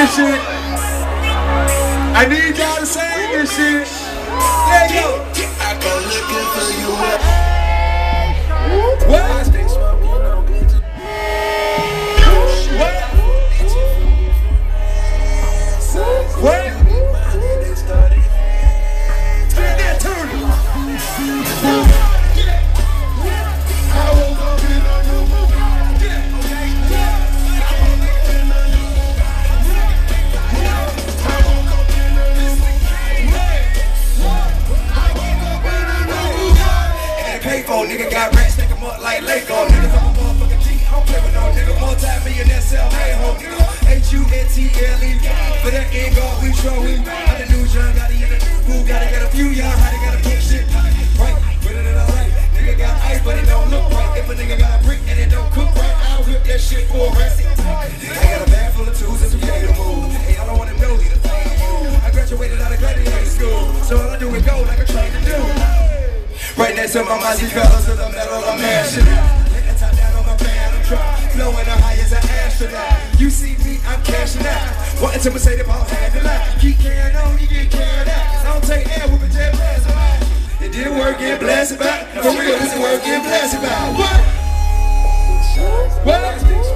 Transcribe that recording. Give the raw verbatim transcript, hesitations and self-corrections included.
this shit. I need y'all to sing this shit. There you go. I go looking for you. What? What? What? Nigga got rats, stick 'em up like Lego. Niggas I'm a motherfucking G, I don't play with no nigga. Multi-millionaire, sell hey-ho, nigga. H U N T L E. For that end guard, we show we. Got the new John, got it in the new got it, got a few y'all, how they gotta put shit right. Put it in the right. Nigga got ice, but it don't look right. If a nigga got a brick and it don't cook right, I'll whip that shit for a rest. I got a bag full of tools and some gator moves. Hey, I don't want them nosy to play you. I graduated out of gladiator school, so all I do is go like a train to do. Right next to my Mozzie colors to the metal, I'm mashing out. Let that top down on my band, I'm trying. Flowing the high as an astronaut. You see me, I'm cashing out. Wanting to say the ball had to lie. Keep carrying on, you get carried out. I don't take air with a jet blast about. It didn't work, get blasted about. For real, this work, get blasted about. What? What?